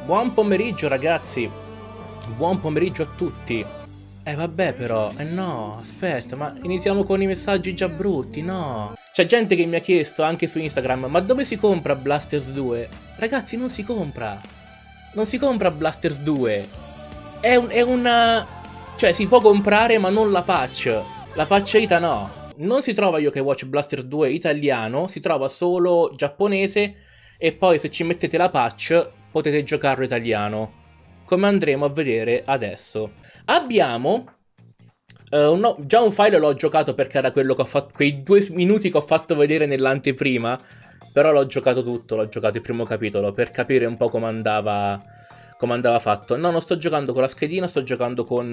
Buon pomeriggio ragazzi, buon pomeriggio a tutti. Vabbè però, no, aspetta, ma iniziamo con i messaggi già brutti, no. C'è gente che mi ha chiesto anche su Instagram, ma dove si compra Blasters 2? Ragazzi, non si compra. Non si compra Blasters 2. È una... Cioè, si può comprare ma non la patch. La patch Ita no. Non si trova Yokai Watch Blasters 2 italiano, si trova solo giapponese e poi se ci mettete la patch potete giocarlo italiano, come andremo a vedere adesso. Abbiamo già un file l'ho giocato perché era quello che ho fatto, quei 2 minuti che ho fatto vedere nell'anteprima, però l'ho giocato tutto, l'ho giocato il primo capitolo per capire un po' come andava fatto. No, non sto giocando con la schedina, sto giocando con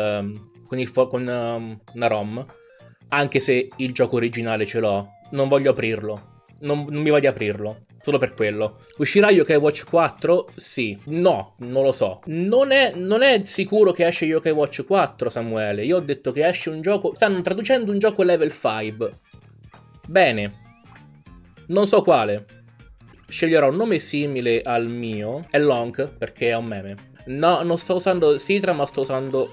una ROM, anche se il gioco originale ce l'ho, non voglio aprirlo, non mi va di aprirlo. Solo per quello. Uscirà Yokai Watch 4? Sì. No, non lo so. Non è sicuro che esce Yokai Watch 4, Samuele. Io ho detto che esce un gioco... Stanno traducendo un gioco level 5. Bene. Non so quale. Sceglierò un nome simile al mio. È Long, perché è un meme. No, non sto usando Citra, ma sto usando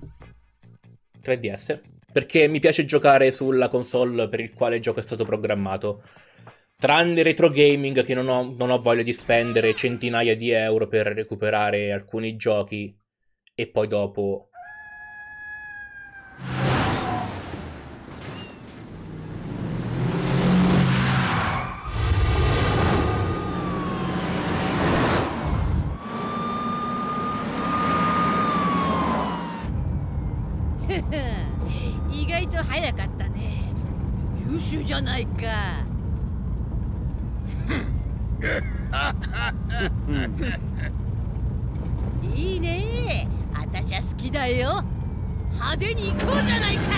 3DS. Perché mi piace giocare sulla console per il quale il gioco è stato programmato. Tranne retro gaming, che non ho voglia di spendere centinaia di euro per recuperare alcuni giochi e poi dopo... いいね。あたしゃ好きだよ。派手に行こうじゃないか。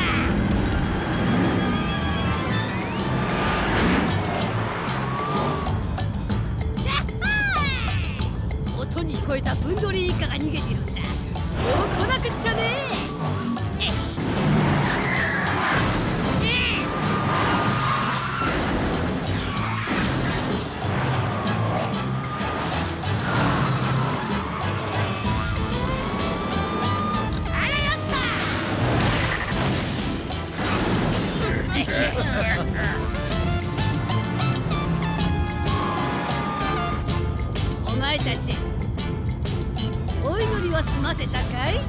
音に聞こえたブンドリイカが逃げてるんだ。そう来なくっちゃね。お前たちお祈りは済ませたかい？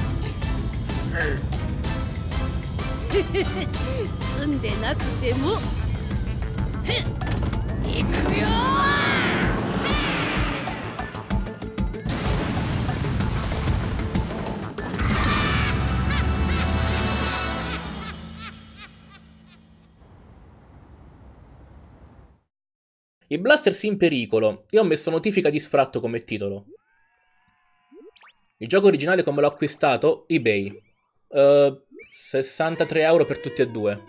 済んでなくても行くよ。 I Blasters in pericolo. Io ho messo notifica di sfratto come titolo. Il gioco originale come l'ho acquistato? eBay. 63 euro per tutti e due.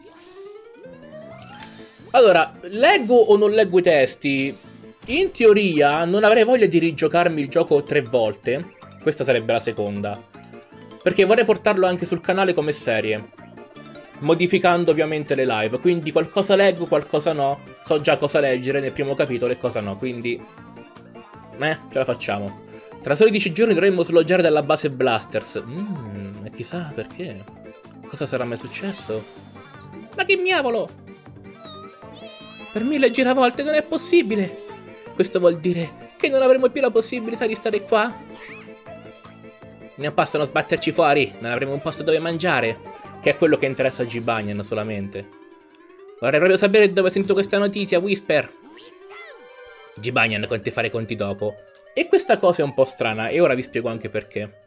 Allora, leggo o non leggo i testi? In teoria non avrei voglia di rigiocarmi il gioco 3 volte. Questa sarebbe la seconda. Perché vorrei portarlo anche sul canale come serie, modificando ovviamente le live, quindi qualcosa leggo, qualcosa no. So già cosa leggere nel primo capitolo e cosa no, quindi... ce la facciamo. Tra soli 10 giorni dovremmo sloggiare dalla base Blasters. E chissà perché. Cosa sarà mai successo? Ma che miavolo! Per 1000 giravolte non è possibile! Questo vuol dire che non avremo più la possibilità di stare qua? Non possono sbatterci fuori, non avremo un posto dove mangiare. Che è quello che interessa a G-Banyan solamente. Vorrei proprio sapere dove ho sentito questa notizia, Whisper. G-Banyan con te fare i conti dopo. E questa cosa è un po' strana, e ora vi spiego anche perché.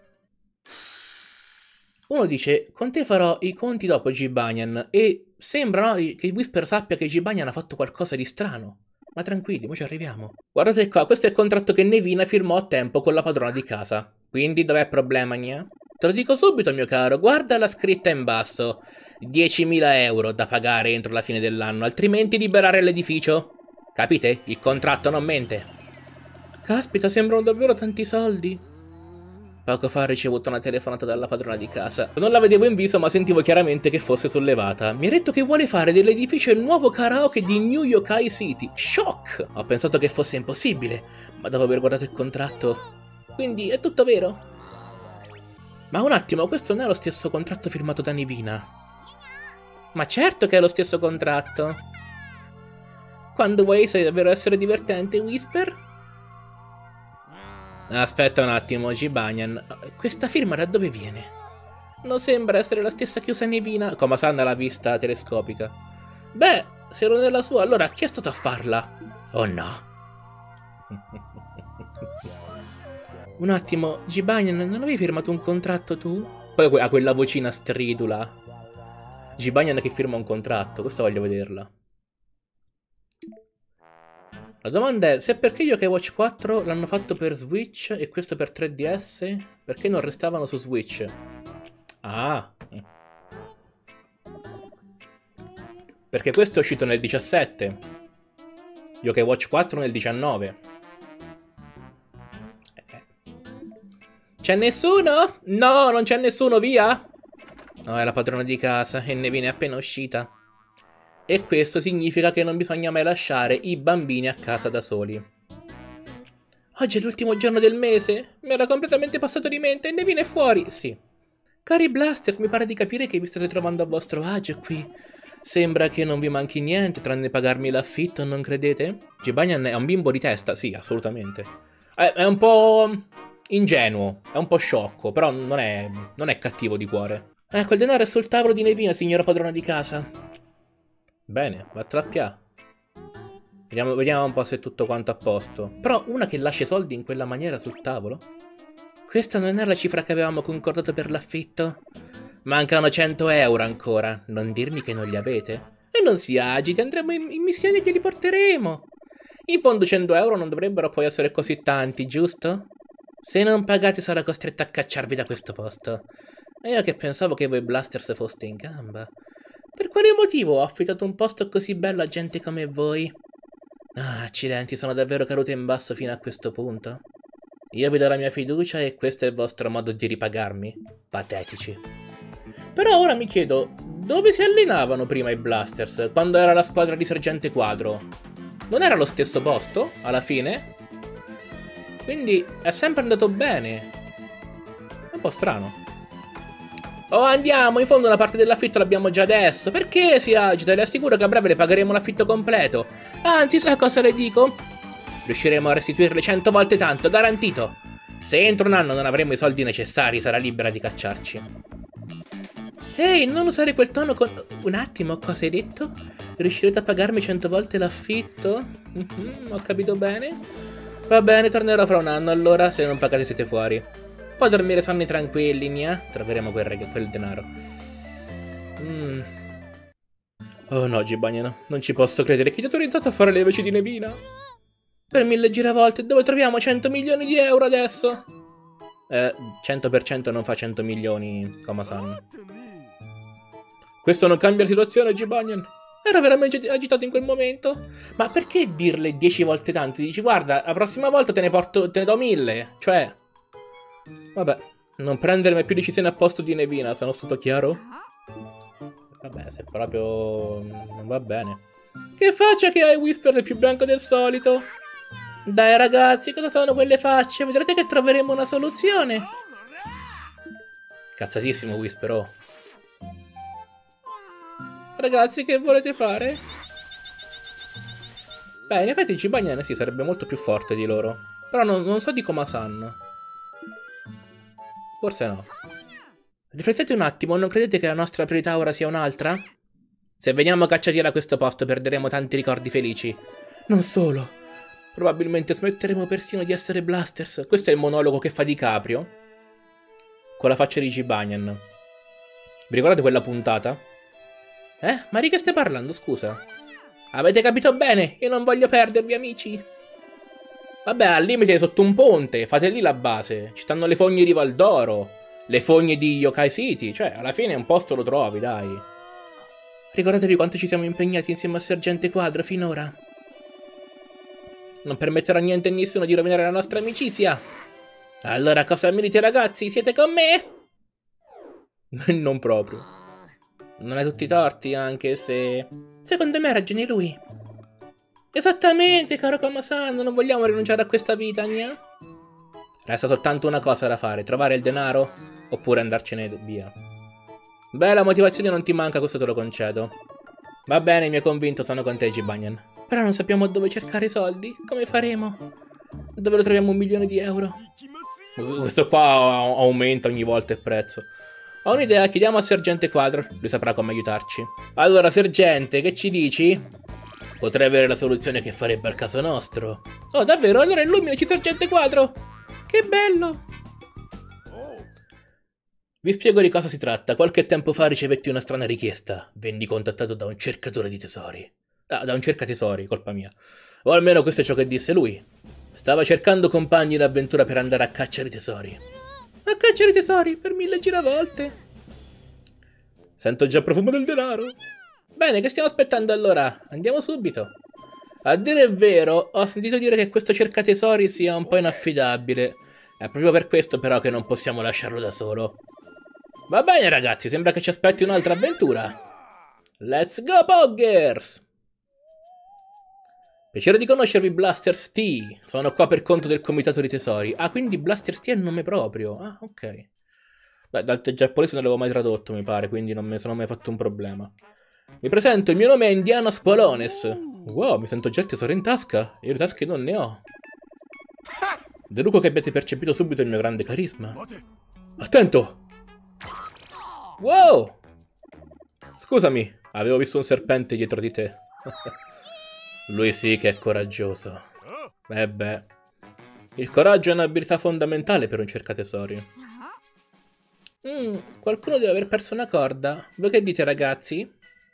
Uno dice, con te farò i conti dopo G-Banyan, e sembra, no, che Whisper sappia che G-Banyan ha fatto qualcosa di strano. Ma tranquilli, ora ci arriviamo. Guardate qua, questo è il contratto che Nevina firmò a tempo con la padrona di casa. Quindi dov'è il problema, gna? Te lo dico subito, mio caro, guarda la scritta in basso. 10.000 euro da pagare entro la fine dell'anno, altrimenti liberare l'edificio. Capite? Il contratto non mente. Caspita, sembrano davvero tanti soldi. Poco fa ho ricevuto una telefonata dalla padrona di casa. Non la vedevo in viso, ma sentivo chiaramente che fosse sollevata. Mi ha detto che vuole fare dell'edificio il nuovo karaoke di New Yokai City. Shock! Ho pensato che fosse impossibile, ma dopo aver guardato il contratto... Quindi è tutto vero? Ma un attimo, questo non è lo stesso contratto firmato da Nivina. Ma certo che è lo stesso contratto. Quando vuoi sai davvero essere divertente, Whisper? Aspetta un attimo, Jibanyan. Questa firma da dove viene? Non sembra essere la stessa che usa Nivina. Komasan ha la vista telescopica. Beh, se non è la sua, allora chi è stato a farla? Oh no. Un attimo, Jibanyan, non avevi firmato un contratto tu? Poi ha quella vocina stridula. Jibanyan che firma un contratto, questo voglio vederla. La domanda è, se perché Yokai Watch 4 l'hanno fatto per Switch e questo per 3DS, perché non restavano su Switch? Ah. Perché questo è uscito nel 17. Yokai Watch 4 nel 19. C'è nessuno? No, non c'è nessuno, via! No, è la padrona di casa e Nevina è appena uscita. E questo significa che non bisogna mai lasciare i bambini a casa da soli. Oggi è l'ultimo giorno del mese? Mi era completamente passato di mente e Nevina è fuori! Sì. Cari Blasters, mi pare di capire che vi state trovando a vostro agio qui. Sembra che non vi manchi niente tranne pagarmi l'affitto, non credete? Jibanyan è un bimbo di testa, sì, assolutamente. È un po' ingenuo, è un po' sciocco, però non è cattivo di cuore. Ecco, il denaro è sul tavolo di Nevina, signora padrona di casa. Bene, va trappia. Vediamo un po' se è tutto quanto a posto. Però una che lascia i soldi in quella maniera sul tavolo? Questa non è la cifra che avevamo concordato per l'affitto? Mancano 100 euro ancora. Non dirmi che non li avete? E non si agiti, andremo in missione e glieli porteremo. In fondo 100 euro non dovrebbero poi essere così tanti, giusto? Se non pagate sarò costretto a cacciarvi da questo posto. E io che pensavo che voi Blasters foste in gamba. Per quale motivo ho affittato un posto così bello a gente come voi? Ah, accidenti, sono davvero caduto in basso fino a questo punto. Io vi do la mia fiducia e questo è il vostro modo di ripagarmi? Patetici. Però ora mi chiedo, dove si allenavano prima i Blasters, quando era la squadra di Sergente Quadro? Non era lo stesso posto, alla fine? Quindi è sempre andato bene. È un po' strano. Oh, andiamo, in fondo una parte dell'affitto l'abbiamo già adesso. Perché si agita? Le assicuro che a breve le pagheremo l'affitto completo. Anzi, sa cosa le dico? Riusciremo a restituirle 100 volte tanto, garantito. Se entro un anno non avremo i soldi necessari, sarà libera di cacciarci. Ehi, non usare quel tono con... Un attimo, cosa hai detto? Riuscirete a pagarmi 100 volte l'affitto? Ho capito bene. Va bene, tornerò fra un anno allora, se non pagate siete fuori. Puoi dormire sonni tranquilli, Nia. Troveremo quel denaro. Oh no, Jibanyan, non ci posso credere. Chi ti ha autorizzato a fare le voci di Nevina? Per 1000 giravolte, dove troviamo 100 milioni di euro adesso? 100% non fa 100 milioni, Komasan. Questo non cambia la situazione, Jibanyan. Era veramente agitato in quel momento. Ma perché dirle 10 volte tanto? Dici, guarda, la prossima volta te ne do 1000. Cioè... Vabbè, non prendermi più decisioni a posto di Nevina, sono stato chiaro? Vabbè, se proprio non va bene. Che faccia che hai, Whisper, è più bianco del solito? Dai ragazzi, cosa sono quelle facce? Vedrete che troveremo una soluzione. Cazzatissimo, Whisper, oh. Ragazzi, che volete fare? Beh, in effetti Jibanyan sì, sarebbe molto più forte di loro. Però non so di Komasan. Forse no. Riflettete un attimo, non credete che la nostra priorità ora sia un'altra? Se veniamo cacciati da questo posto perderemo tanti ricordi felici. Non solo. Probabilmente smetteremo persino di essere Blasters. Questo è il monologo che fa DiCaprio con la faccia di Jibanyan. Vi ricordate quella puntata? Ma di che stai parlando, scusa? Avete capito bene, io non voglio perdervi, amici. Vabbè, al limite sotto un ponte, fate lì la base. Ci stanno le fogne di Valdoro, le fogne di Yokai City, cioè alla fine un posto lo trovi, dai. Ricordatevi quanto ci siamo impegnati insieme al Sergente Quadro finora. Non permetterò a niente e nessuno di rovinare la nostra amicizia. Allora cosa mi dite, ragazzi? Siete con me? Non proprio. Non hai tutti i torti, anche se... Secondo me ha ragione lui. Esattamente, caro Komasan, non vogliamo rinunciare a questa vita, Nia? Resta soltanto una cosa da fare, trovare il denaro oppure andarcene via. Beh, la motivazione non ti manca, questo te lo concedo. Va bene, mi hai convinto, sono con te, Jibanyan. Però non sappiamo dove cercare i soldi. Come faremo? Dove lo troviamo 1.000.000 di euro? Questo qua aumenta ogni volta il prezzo. Ho un'idea, chiediamo al sergente Quadro, lui saprà come aiutarci. Allora, sergente, che ci dici? Potrei avere la soluzione che farebbe al caso nostro. Oh, davvero? Allora illuminaci, sergente Quadro! Che bello! Vi spiego di cosa si tratta. Qualche tempo fa ricevetti una strana richiesta. Venni contattato da un cercatore di tesori. Ah, da un cercatesori, colpa mia. O almeno questo è ciò che disse lui. Stava cercando compagni d'avventura per andare a cacciare i tesori. A cacciare i tesori per 1000 giravolte. Sento già il profumo del denaro. Bene, che stiamo aspettando allora? Andiamo subito. A dire il vero, ho sentito dire che questo cercatesori sia un po' inaffidabile. È proprio per questo però che non possiamo lasciarlo da solo. Va bene ragazzi, sembra che ci aspetti un'altra avventura. Let's go Poggers! Piacere di conoscervi, Blasters T. Sono qua per conto del comitato di tesori. Ah, quindi Blasters T è il nome proprio. Ah, ok. Beh, dal giapponese non l'avevo mai tradotto, mi pare, quindi non mi sono mai fatto un problema. Mi presento, il mio nome è Indiana Squalones. Wow, mi sento già il tesoro in tasca. Io le tasche non ne ho. Deduco che abbiate percepito subito il mio grande carisma. Attento! Wow! Scusami, avevo visto un serpente dietro di te. Lui sì che è coraggioso. Beh. Il coraggio è un'abilità fondamentale per un cercatesori. Qualcuno deve aver perso una corda. Voi che dite, ragazzi?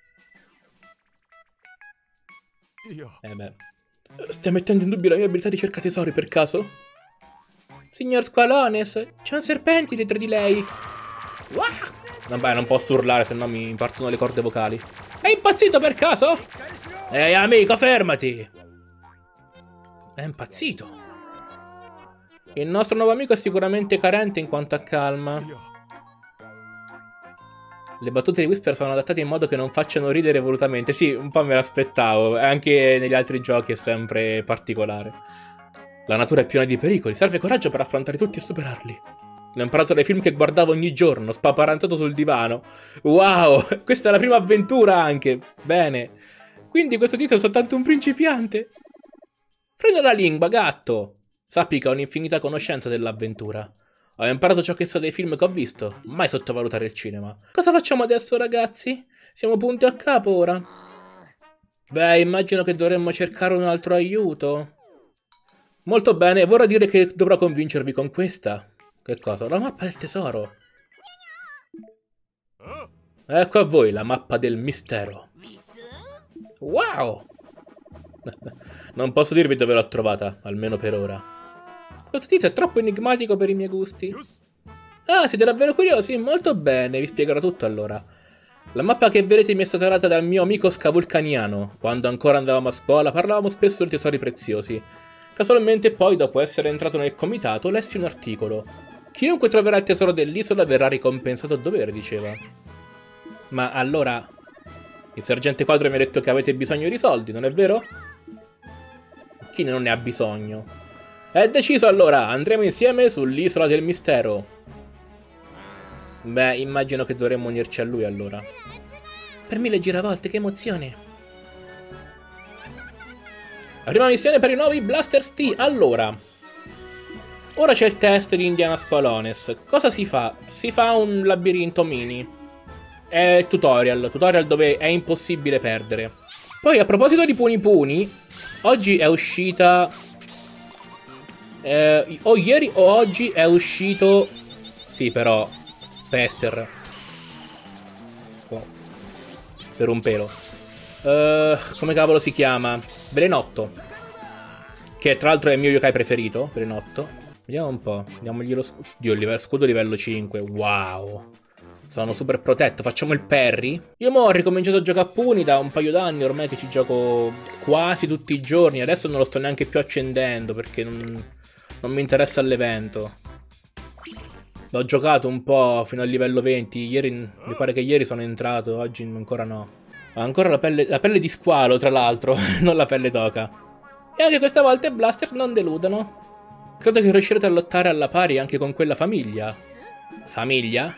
Beh. Stai mettendo in dubbio la mia abilità di cercatesori per caso? Signor Squalones, c'è un serpente dietro di lei. Vabbè, non posso urlare, se no mi partono le corde vocali. È impazzito per caso? Ehi amico, fermati! È impazzito. Il nostro nuovo amico è sicuramente carente in quanto a calma. Le battute di Whisper sono adattate in modo che non facciano ridere volutamente. Sì, un po' me l'aspettavo. Anche negli altri giochi è sempre particolare. La natura è piena di pericoli. Serve coraggio per affrontare tutti e superarli. L'ho imparato dai film che guardavo ogni giorno, spaparanzato sul divano. Wow, questa è la prima avventura anche. Bene. Quindi questo tizio è soltanto un principiante. Frena la lingua, gatto. Sappi che ho un'infinita conoscenza dell'avventura. Ho imparato ciò che so dei film che ho visto. Mai sottovalutare il cinema. Cosa facciamo adesso, ragazzi? Siamo punti a capo ora. Beh, immagino che dovremmo cercare un altro aiuto. Molto bene, vorrà dire che dovrò convincervi con questa. Che cosa? La mappa del tesoro. Ecco a voi la mappa del mistero. Wow! Non posso dirvi dove l'ho trovata, almeno per ora. Questo tizio è troppo enigmatico per i miei gusti. Ah, siete davvero curiosi? Molto bene, vi spiegherò tutto allora. La mappa che vedete mi è stata data dal mio amico Scavulcaniano. Quando ancora andavamo a scuola parlavamo spesso di tesori preziosi. Casualmente poi, dopo essere entrato nel comitato, lessi un articolo. Chiunque troverà il tesoro dell'isola verrà ricompensato a dovere, diceva. Ma allora... Il sergente Quadro mi ha detto che avete bisogno di soldi, non è vero? Chi non ne ha bisogno? È deciso allora, andremo insieme sull'isola del mistero. Beh, immagino che dovremmo unirci a lui allora. Per 1000 giravolte, che emozione! La prima missione per i nuovi Blasters T, allora. Ora c'è il test di Indiana Squalones. Cosa si fa? Si fa un labirinto mini. È il tutorial dove è impossibile perdere. Poi a proposito di Puni Puni, oggi è uscita... o ieri o oggi è uscito... Sì, però... Pester. Oh. Per un pelo. Come cavolo si chiama? Belenotto. Che tra l'altro è il mio yokai preferito, Belenotto. Vediamo un po'. Diamogli lo scudo. Dio, scudo livello 5. Wow. Sono super protetto. Facciamo il parry. Io mo ho ricominciato a giocare a Puni da un paio d'anni. Ormai che ci gioco quasi tutti i giorni. Adesso non lo sto neanche più accendendo perché non mi interessa l'evento. L'ho giocato un po' fino al livello 20. Ieri, mi pare che ieri sono entrato. Oggi ancora no. Ho ancora la pelle di squalo, tra l'altro. Non la pelle d'oca. E anche questa volta i Blasters non deludono. Credo che riuscirete a lottare alla pari anche con quella famiglia. Famiglia?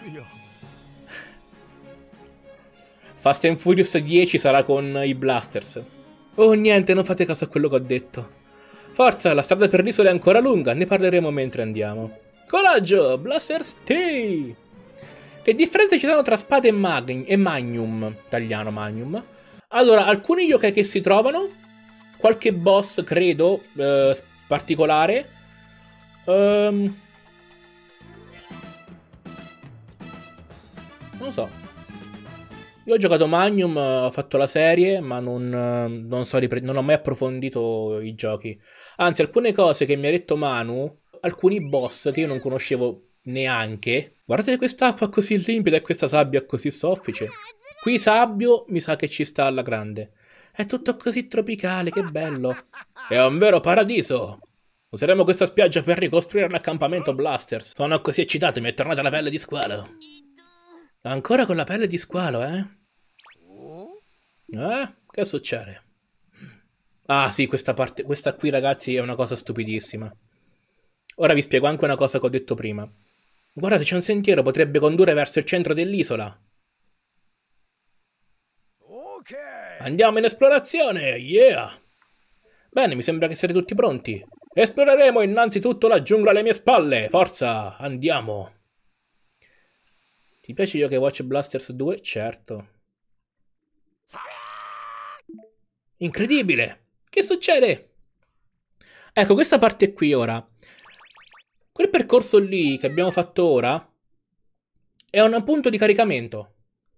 Fast and Furious 10 sarà con i Blasters. Oh niente, non fate caso a quello che ho detto. Forza, la strada per l'isola è ancora lunga, ne parleremo mentre andiamo. Coraggio, Blasters T! Che differenze ci sono tra spade e Magnum? Italiano Magnum. Allora, alcuni yokai che si trovano, qualche boss, credo, particolare. Non lo so. Io ho giocato Magnum, ho fatto la serie, ma non ho mai approfondito i giochi. Anzi, alcune cose che mi ha detto Manu, alcuni boss che io non conoscevo neanche. Guardate quest'acqua così limpida e questa sabbia così soffice. Qui sabbio mi sa che ci sta alla grande. È tutto così tropicale, che bello. È un vero paradiso. Useremo questa spiaggia per ricostruire l'accampamento Blasters. Sono così eccitato, mi è tornata la pelle di squalo. Ancora con la pelle di squalo, eh? Che succede? Ah sì, questa qui ragazzi è una cosa stupidissima. Ora vi spiego anche una cosa che ho detto prima. Guardate, c'è un sentiero, potrebbe condurre verso il centro dell'isola. Andiamo in esplorazione, yeah! Bene, mi sembra che siete tutti pronti. Esploreremo innanzitutto la giungla alle mie spalle. Forza, andiamo. Ti piace Yokai Watch Blasters 2? Certo. Incredibile! Che succede? Ecco, questa parte qui ora. Quel percorso lì che abbiamo fatto ora è un punto di caricamento.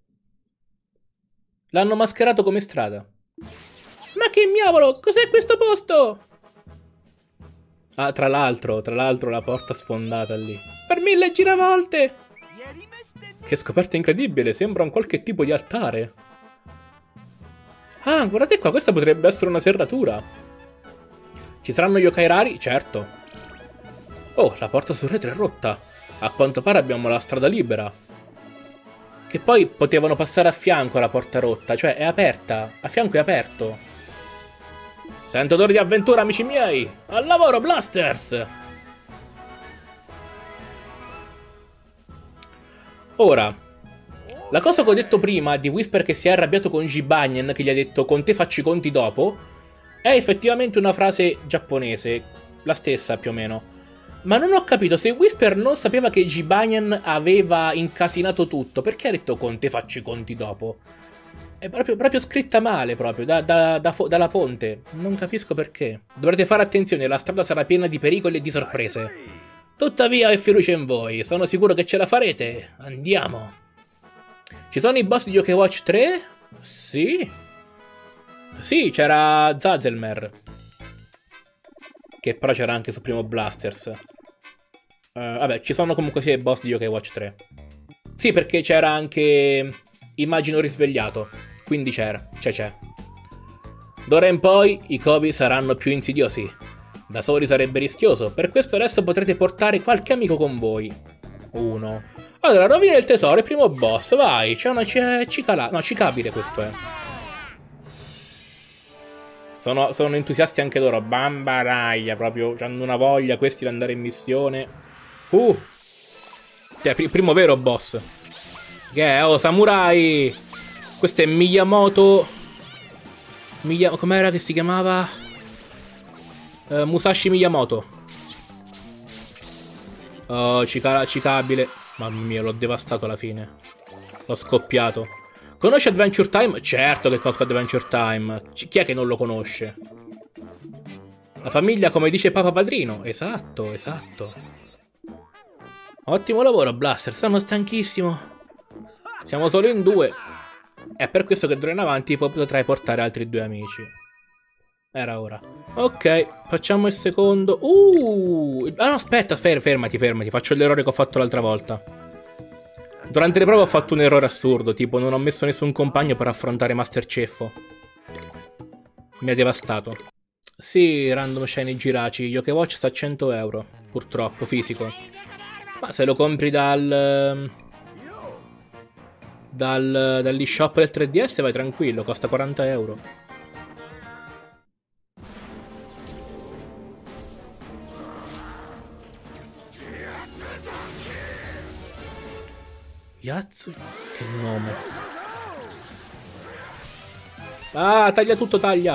L'hanno mascherato come strada. Ma che miavolo, cos'è questo posto? Ah, tra l'altro la porta sfondata lì. Per 1000 giravolte! Che scoperta incredibile, sembra un qualche tipo di altare. Ah, guardate qua, questa potrebbe essere una serratura. Ci saranno yokai rari? Certo. Oh, la porta sul retro è rotta. A quanto pare abbiamo la strada libera. Che poi potevano passare a fianco alla porta rotta, cioè è aperta. A fianco è aperto. Sento odore di avventura, amici miei. Al lavoro, Blasters! Ora, la cosa che ho detto prima di Whisper che si è arrabbiato con Jibanyan, che gli ha detto con te faccio i conti dopo, è effettivamente una frase giapponese, la stessa più o meno. Ma non ho capito, se Whisper non sapeva che Jibanyan aveva incasinato tutto, perché ha detto con te faccio i conti dopo? È proprio scritta male, proprio, dalla fonte. Non capisco perché. Dovrete fare attenzione, la strada sarà piena di pericoli e di sorprese. Tuttavia ho fiducia in voi, sono sicuro che ce la farete. Andiamo. Ci sono i boss di Yokai Watch 3? Sì. Sì, c'era Zazelmer. Che però c'era anche su Primo Blasters. Vabbè, ci sono comunque sia i boss di Yokai Watch 3. Sì, perché c'era anche Immagino risvegliato. Quindi c'è. D'ora in poi i covi saranno più insidiosi. Da soli sarebbe rischioso, per questo adesso potrete portare qualche amico con voi. 1. Allora, rovina il tesoro, il primo boss, vai. C'è una cicala... No, cicabile questo è. Sono entusiasti anche loro. Bambaraglia, proprio. Hanno una voglia questi di andare in missione. Cioè, primo vero boss. Che è? Oh, samurai! Questo è Miyamoto. Com'era che si chiamava? Musashi Miyamoto. Oh, cicabile. Mamma mia, l'ho devastato alla fine. L'ho scoppiato. Conosci Adventure Time? Certo che conosco Adventure Time. Chi è che non lo conosce? La famiglia come dice Papa Padrino. Esatto. Ottimo lavoro, Blaster. Sono stanchissimo. Siamo solo in 2. È per questo che d'ora in avanti potrai portare altri 2 amici. Era ora. Ok, facciamo il secondo. Ah no, aspetta, fermati. Faccio l'errore che ho fatto l'altra volta. Durante le prove ho fatto un errore assurdo, tipo non ho messo nessun compagno per affrontare Master Ceffo. Mi ha devastato. Sì, Random Shiny Giraci, Yokai Watch sta a 100 euro, purtroppo, fisico. Ma se lo compri dall'eShop del 3DS vai tranquillo, costa 40 euro. Yatsu... Che nome. Ah, taglia tutto, taglia.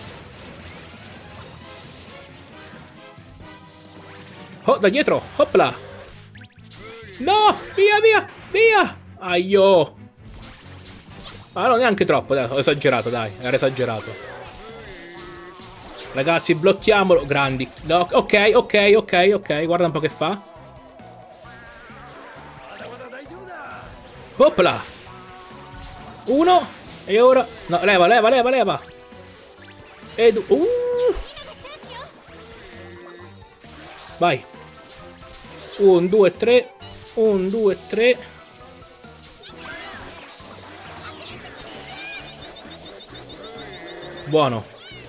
Oh, da dietro. Hopla. No, via, via, via. Aio. Ah, no, neanche troppo, dai, ho esagerato, dai, era esagerato. Ragazzi, blocchiamolo. Grandi. No, ok, ok, ok, ok. Guarda un po' che fa. Opla. Uno. E ora... No, leva, leva, leva, leva. E due. Vai. 1, 2, 3. 1, 2, 3. Buono.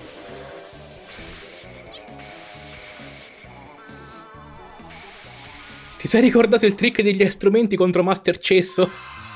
Ti sei ricordato il trick degli strumenti contro Master Cesso?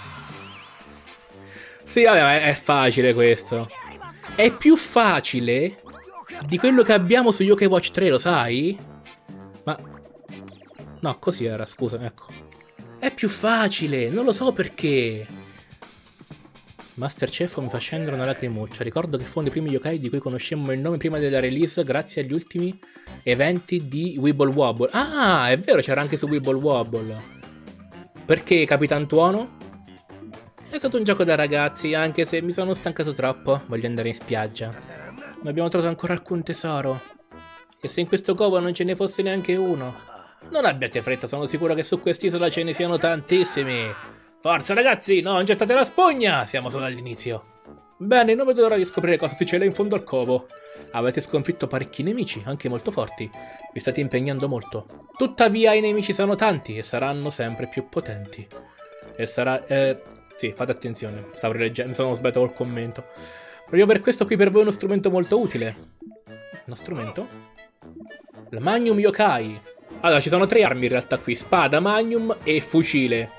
Sì, vabbè, è facile questo. È più facile di quello che abbiamo su Yokai Watch 3, lo sai? Ma... No, così era, scusa, ecco. È più facile, non lo so perché. Master Ceffo mi fa scendere una lacrimuccia. Ricordo che fu uno dei primi yokai di cui conoscemmo il nome prima della release grazie agli ultimi eventi di Weeble Wobble. Ah, è vero, c'era anche su Weeble Wobble. Perché, Capitan Tuono? È stato un gioco da ragazzi, anche se mi sono stancato troppo. Voglio andare in spiaggia. Non abbiamo trovato ancora alcun tesoro. E se in questo covo non ce ne fosse neanche uno? Non abbiate fretta, sono sicuro che su quest'isola ce ne siano tantissimi. Forza ragazzi, non gettate la spugna, siamo solo all'inizio. Bene, non vedo l'ora di scoprire cosa si cela in fondo al covo. Avete sconfitto parecchi nemici, anche molto forti. Vi state impegnando molto. Tuttavia i nemici sono tanti e saranno sempre più potenti. E sarà... sì, fate attenzione, stavo rileggendo, mi sono sbagliato col commento. Proprio per questo qui per voi è uno strumento molto utile. Uno strumento? La Magnum Yokai. Allora, ci sono 3 armi in realtà qui. Spada, Magnum e fucile.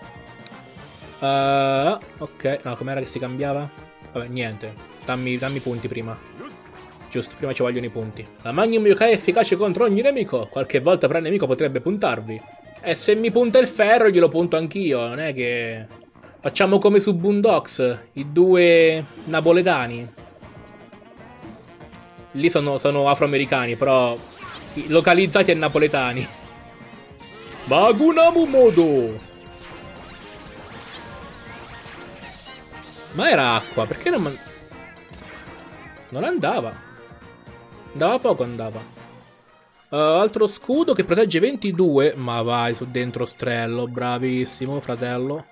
Ok, no, com'era che si cambiava? Vabbè, niente. Dammi punti prima. Giusto, prima ci vogliono i punti. La Magnum Yokai è efficace contro ogni nemico. Qualche volta però il nemico potrebbe puntarvi. E se mi punta il ferro glielo punto anch'io. Non è che... Facciamo come su Boondocks, i 2 napoletani. Lì sono afroamericani, però localizzati e napoletani. Magunamu Modo! Ma era acqua, perché non... Non andava. Andava poco, andava. Altro scudo che protegge 22. Ma vai, su dentro strello. Bravissimo, fratello.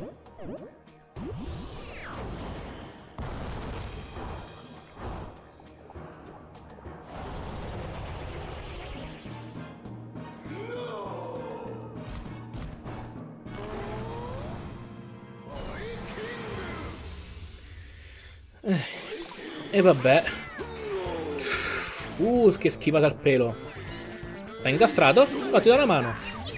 E vabbè. Che schivata al pelo. Sei incastrato? Oh, ti do la mano.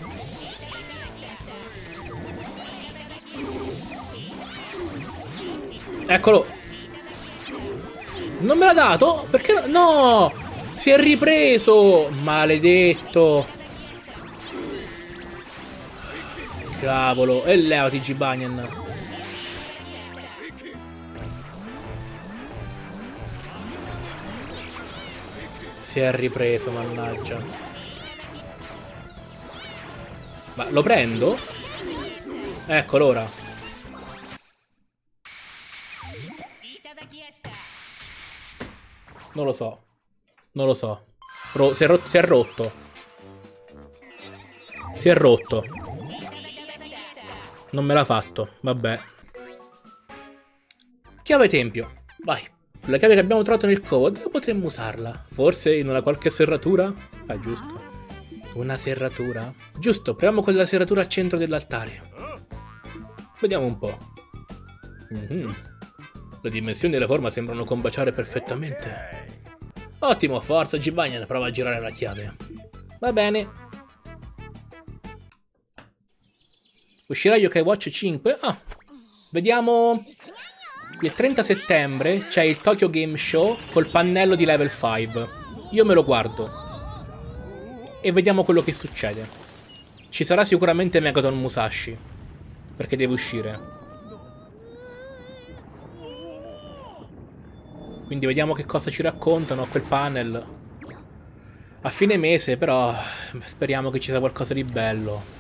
Eccolo. Non me l'ha dato? Perché no? No! Si è ripreso! Maledetto. Cavolo. E levati, Jibanyan. Si è ripreso, mannaggia. Ma lo prendo? Eccolo ora. Non lo so. Non lo so. Si è rotto. Si è rotto. Non me l'ha fatto. Vabbè. Chiave tempio. Vai. La chiave che abbiamo trovato nel covo, dove potremmo usarla? Forse in una qualche serratura? Ah, giusto. Una serratura? Giusto, proviamo con la serratura al centro dell'altare. Vediamo un po'. Le dimensioni e la forma sembrano combaciare perfettamente. Ottimo, forza Jibanyan, prova a girare la chiave. Va bene. Uscirà Yokai Watch 5? Ah, vediamo... Il 30 settembre c'è il Tokyo Game Show col pannello di Level 5. Io me lo guardo. E vediamo quello che succede. Ci sarà sicuramente Megaton Musashi. perché deve uscire. Quindi vediamo che cosa ci raccontano a quel panel. A fine mese, però, speriamo che ci sia qualcosa di bello.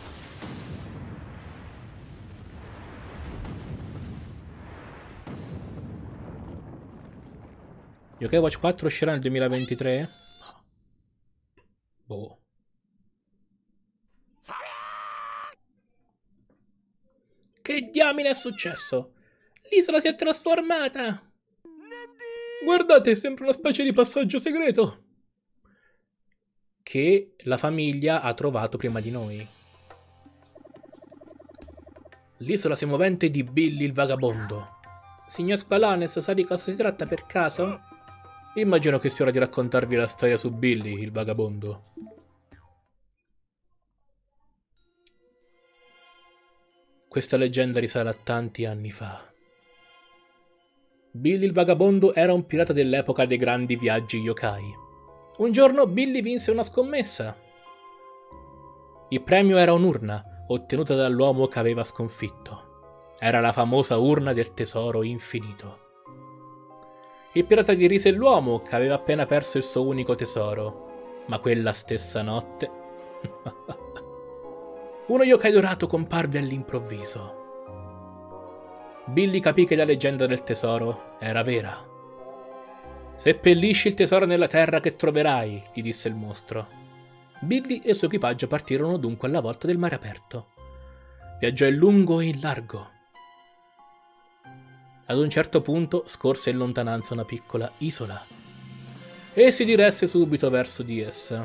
Yokai Watch 4 uscirà nel 2023? Boh. Che diamine è successo? L'isola si è trasformata! Guardate, sembra una specie di passaggio segreto che la famiglia ha trovato prima di noi. L'isola semovente di Billy il vagabondo. Signor Spalanes, sa di cosa si tratta per caso? Immagino che sia ora di raccontarvi la storia su Billy il vagabondo. Questa leggenda risale a tanti anni fa. Billy il vagabondo era un pirata dell'epoca dei grandi viaggi yokai. Un giorno Billy vinse una scommessa. Il premio era un'urna, ottenuta dall'uomo che aveva sconfitto. Era la famosa urna del tesoro infinito. Il pirata dirise l'uomo che aveva appena perso il suo unico tesoro, ma quella stessa notte uno yokai dorato comparve all'improvviso. Billy capì che la leggenda del tesoro era vera. Seppellisci il tesoro nella terra che troverai, gli disse il mostro. Billy e il suo equipaggio partirono dunque alla volta del mare aperto. Viaggiò in lungo e in largo. Ad un certo punto scorse in lontananza una piccola isola e si diresse subito verso di essa.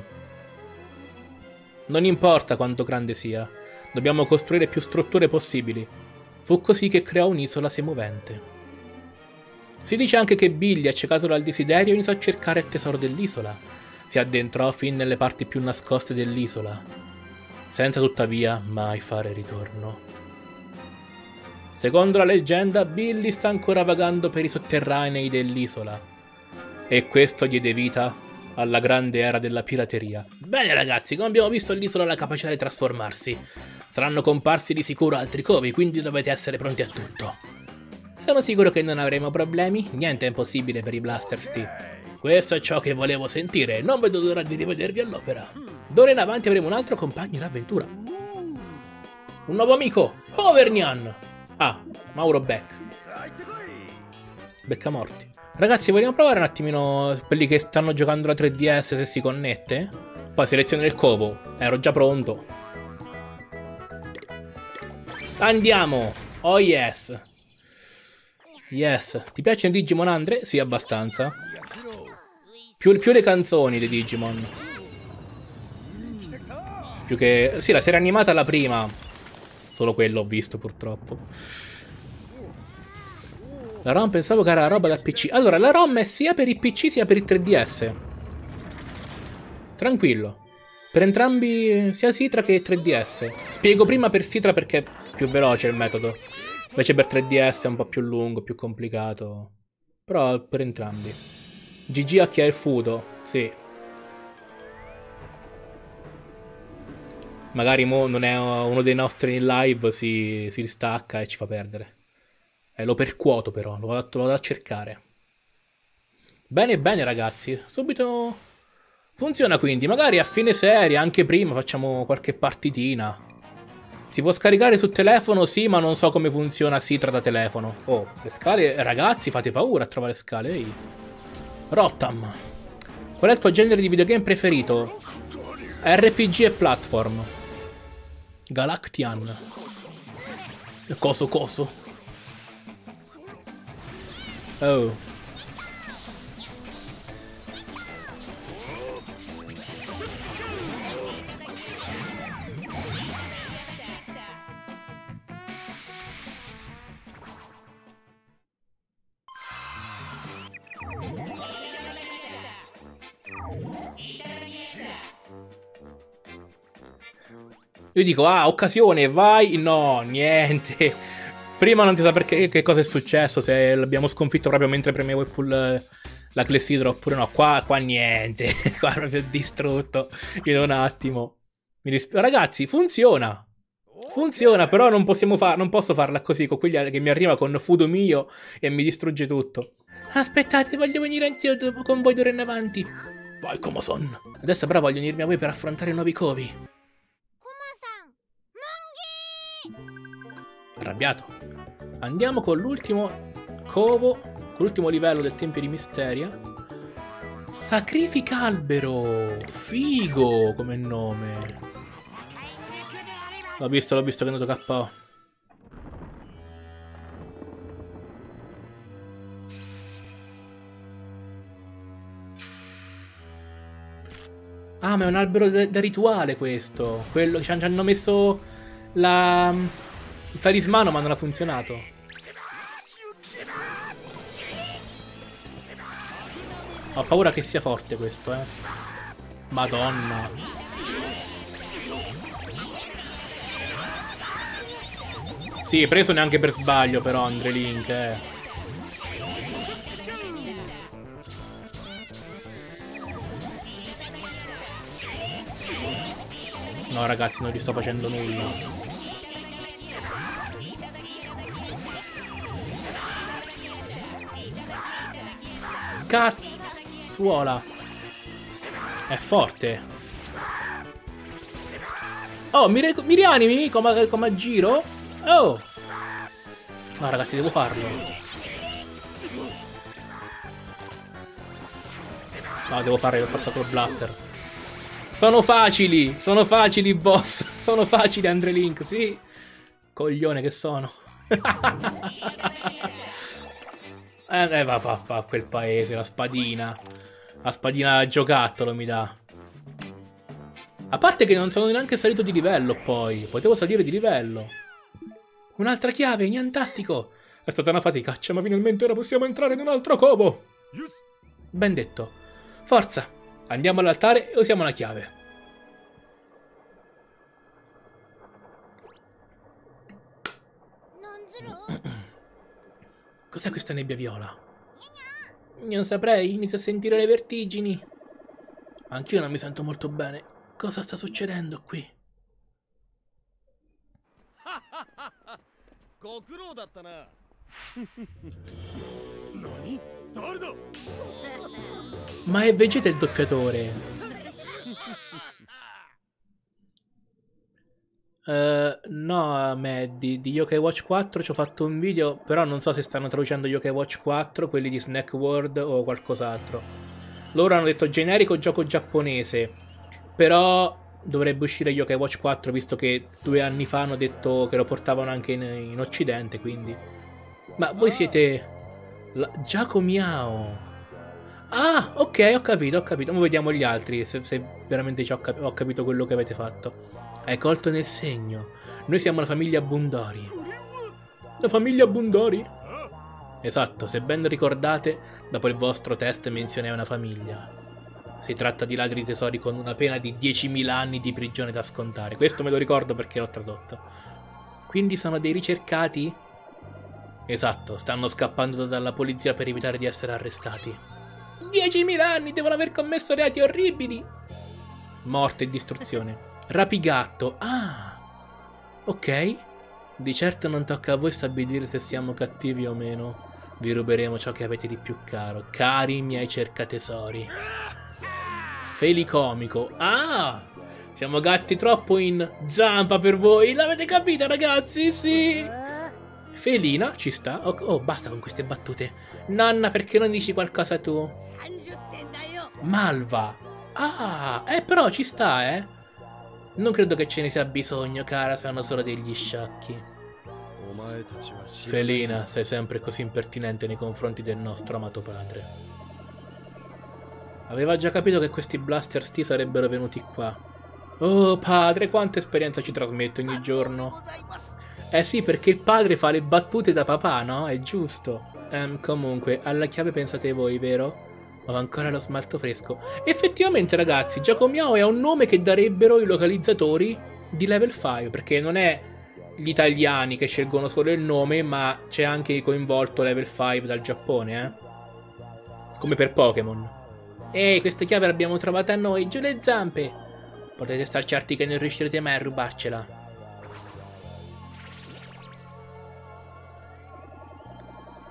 Non importa quanto grande sia, dobbiamo costruire più strutture possibili. Fu così che creò un'isola semovente. Si dice anche che Billy, accecato dal desiderio, iniziò a cercare il tesoro dell'isola. Si addentrò fin nelle parti più nascoste dell'isola, senza tuttavia mai fare ritorno. Secondo la leggenda, Billy sta ancora vagando per i sotterranei dell'isola, e questo diede vita alla grande era della pirateria. Bene ragazzi, come abbiamo visto l'isola ha la capacità di trasformarsi. Saranno comparsi di sicuro altri covi, quindi dovete essere pronti a tutto. Sono sicuro che non avremo problemi, niente è impossibile per i Blasters T. Questo è ciò che volevo sentire, non vedo l'ora di rivedervi all'opera. D'ora in avanti avremo un altro compagno d'avventura. Un nuovo amico, Overnian! Ah, Mauro Beck. Beccamorti. Ragazzi, vogliamo provare un attimino quelli che stanno giocando la 3DS se si connette? Poi selezione il covo. Ero già pronto. Andiamo! Oh yes! Yes. Ti piacciono i Digimon, Andre? Sì, abbastanza. Più le canzoni dei Digimon. Più che... Sì, la serie animata la prima. Solo quello ho visto, purtroppo. La ROM pensavo che era roba da PC. Allora, la ROM è sia per il PC sia per il 3DS. Tranquillo. Per entrambi, sia Citra che 3DS. Spiego prima per Citra perché è più veloce il metodo. Invece per 3DS è un po' più lungo, più complicato. Però per entrambi. GG a chi ha il Fudo. Sì. Magari mo non è uno dei nostri in live, si distacca e ci fa perdere. Lo percuoto però, lo vado a cercare. Bene, bene ragazzi. Subito funziona quindi. Magari a fine serie, anche prima, facciamo qualche partitina. Si può scaricare su telefono, sì, ma non so come funziona Citra da telefono. Oh, le scale... Ragazzi, fate paura a trovare le scale, ehi. Rotam. Qual è il tuo genere di videogame preferito? RPG e platform. Galactian. Coso. Oh. Io dico, ah, occasione, vai. No, niente. Prima non si sa perché che cosa è successo, se l'abbiamo sconfitto proprio mentre premevo il pull la clessidra oppure no. Qua niente. Qua è proprio distrutto in un attimo. Ragazzi, funziona. Funziona, però non posso farla così con quelli che mi arriva con Fudo mio e mi distrugge tutto. Aspettate, voglio venire anch'io con voi d'ora in avanti. Vai, Kuma-san. Adesso però voglio unirmi a voi per affrontare nuovi covi. Arrabbiato. Andiamo con l'ultimo covo, con l'ultimo livello del Tempio di Misteria. Sacrifica albero. Figo come nome. L'ho visto che è andato KO. Ah, ma è un albero da rituale questo. Quello che ci hanno messo il talismano, ma non ha funzionato. Ho paura che sia forte questo, Madonna. Sì, preso neanche per sbaglio però Andre Link, No ragazzi, non gli sto facendo nulla. Cazzuola. È forte. Oh, mi rianimi come a giro? Oh. No ragazzi, devo farlo. No, devo fare il forzato il blaster. Sono facili, boss. Sono facili, Andre Link, sì. Coglione che sono. Va a quel paese, la spadina. La spadina da giocattolo mi dà. A parte che non sono neanche salito di livello poi. Potevo salire di livello. Un'altra chiave, niantastico. È stata una faticaccia, ma finalmente ora possiamo entrare in un altro covo. Ben detto. Forza. Andiamo all'altare e usiamo la chiave. Cos'è questa nebbia viola? Non saprei, inizio a sentire le vertigini. Anch'io non mi sento molto bene. Cosa sta succedendo qui? Ma è Vegeta il doppiatore. No, di Yokai Watch 4 ci ho fatto un video, però non so se stanno traducendo Yokai Watch 4, quelli di Snack World o qualcos'altro. Loro hanno detto generico gioco giapponese, però dovrebbe uscire Yokai Watch 4 visto che 2 anni fa hanno detto che lo portavano anche in occidente, quindi. Ma voi siete... Giacomiao. Ah, ok, ho capito. Ora vediamo gli altri, se veramente ho capito quello che avete fatto. Hai colto nel segno. Noi siamo la famiglia Bundori. La famiglia Bundori? Esatto, se ben ricordate, dopo il vostro test menzionai una famiglia. Si tratta di ladri di tesori con una pena di 10.000 anni di prigione da scontare. Questo me lo ricordo perché l'ho tradotto. Quindi sono dei ricercati? Esatto, stanno scappando dalla polizia per evitare di essere arrestati. 10.000 anni, devono aver commesso reati orribili. Morte e distruzione. Rapigatto. Ah, ok. Di certo non tocca a voi stabilire se siamo cattivi o meno. Vi ruberemo ciò che avete di più caro, cari miei cercatesori. Felicomico. Ah, siamo gatti troppo in zampa per voi. L'avete capito ragazzi? Sì. Felina, ci sta. Oh, basta con queste battute. Nonna, perché non dici qualcosa tu? Malva. Ah, però ci sta, Non credo che ce ne sia bisogno, cara, sono solo degli sciocchi. Felina, sei sempre così impertinente nei confronti del nostro amato padre. Aveva già capito che questi blaster sti sarebbero venuti qua. Oh, padre, quanta esperienza ci trasmette ogni giorno. Eh sì, perché il padre fa le battute da papà, no? È giusto. Comunque, alla chiave pensate voi, vero? Ho ancora lo smalto fresco. Effettivamente, ragazzi, Giacomiao è un nome che darebbero i localizzatori di Level 5, perché non è gli italiani che scelgono solo il nome, ma c'è anche coinvolto Level 5 dal Giappone, Come per Pokémon. Ehi, questa chiave l'abbiamo trovata noi, giù le zampe! Potete star certi che non riuscirete mai a rubarcela.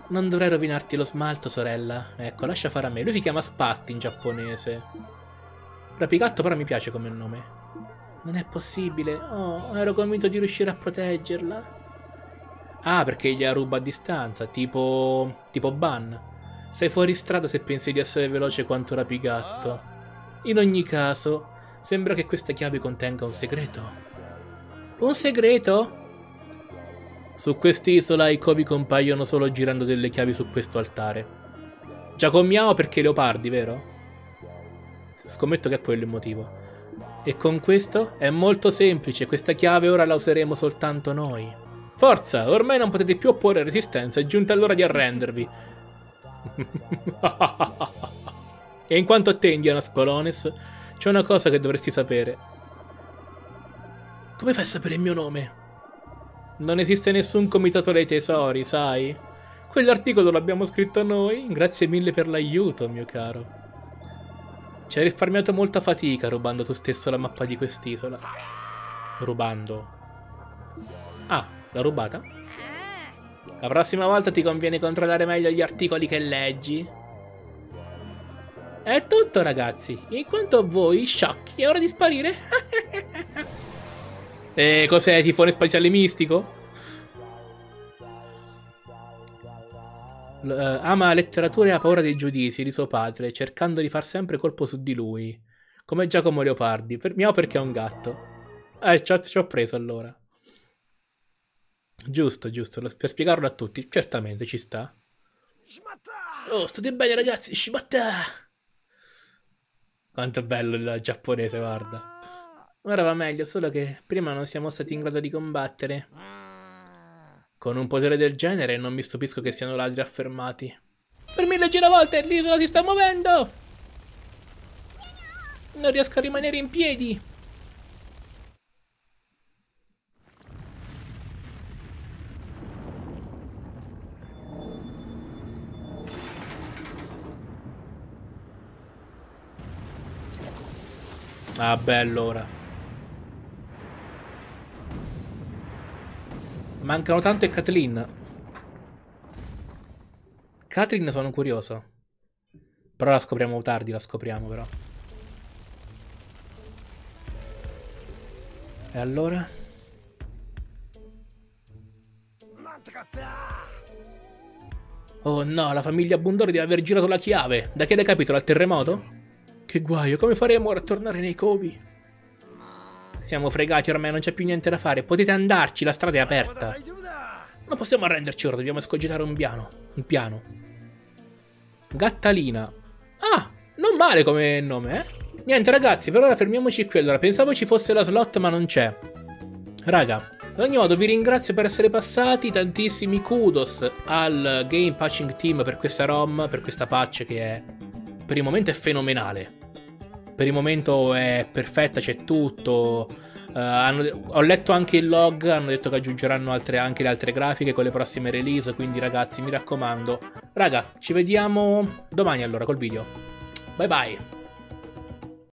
Non dovrei rovinarti lo smalto, sorella. Ecco, lascia fare a me. Lui si chiama Spatti in giapponese. Rapigatto però mi piace come nome. Non è possibile. Oh, ero convinto di riuscire a proteggerla. Ah, perché gliela ruba a distanza, tipo Ban. Sei fuori strada se pensi di essere veloce quanto Rapigatto. In ogni caso, sembra che questa chiave contenga un segreto. Un segreto? Su quest'isola i covi compaiono solo girando delle chiavi su questo altare. Giacomiamo perché leopardi, vero? Scommetto che è quello il motivo. E con questo è molto semplice, questa chiave ora la useremo soltanto noi. Forza, ormai non potete più opporre resistenza, è giunta l'ora di arrendervi. E in quanto a te, Indiana Spolones, c'è una cosa che dovresti sapere. Come fai a sapere il mio nome? Non esiste nessun comitato dei tesori, sai? Quell'articolo l'abbiamo scritto noi, grazie mille per l'aiuto, mio caro. Ci hai risparmiato molta fatica rubando tu stesso la mappa di quest'isola. Rubando. Ah, l'ha rubata? La prossima volta ti conviene controllare meglio gli articoli che leggi. È tutto, ragazzi. In quanto a voi, sciocchi, è ora di sparire. E cos'è, tifone spaziale mistico? Ama la letteratura e ha paura dei giudizi di suo padre, cercando di far sempre colpo su di lui. Come Giacomo Leopardi. Miau perché è un gatto. Ci ho preso allora. Giusto, giusto. Per spiegarlo a tutti. Certamente, ci sta. Oh, state bene, ragazzi. Shibatta! Quanto è bello il giapponese, guarda. Ora va meglio, solo che prima non siamo stati in grado di combattere. Con un potere del genere non mi stupisco che siano ladri affermati. Per 1000 giravolte l'isola si sta muovendo! Non riesco a rimanere in piedi! Ah, bello ora. Mancano tanto e Kathleen. Kathleen sono curioso. Però la scopriamo tardi, la scopriamo però. E allora? Oh no, la famiglia Bundori deve aver girato la chiave. Da che l'hai capito, dal terremoto? Che guaio, come faremo ora a tornare nei covi? Siamo fregati ormai, non c'è più niente da fare. Potete andarci, la strada è aperta. Non possiamo arrenderci ora, dobbiamo escogitare un piano. Gattalina. Ah, non male come nome, eh? Niente ragazzi, per ora fermiamoci qui. Allora, pensavo ci fosse la slot ma non c'è. Raga, ad ogni modo vi ringrazio per essere passati. Tantissimi kudos al Game Patching Team per questa ROM, per questa patch che è, per il momento è fenomenale. Per il momento è perfetta, c'è tutto. Ho letto anche il log, hanno detto che aggiungeranno anche le altre grafiche con le prossime release, quindi ragazzi mi raccomando. Raga, ci vediamo domani allora col video. Bye bye.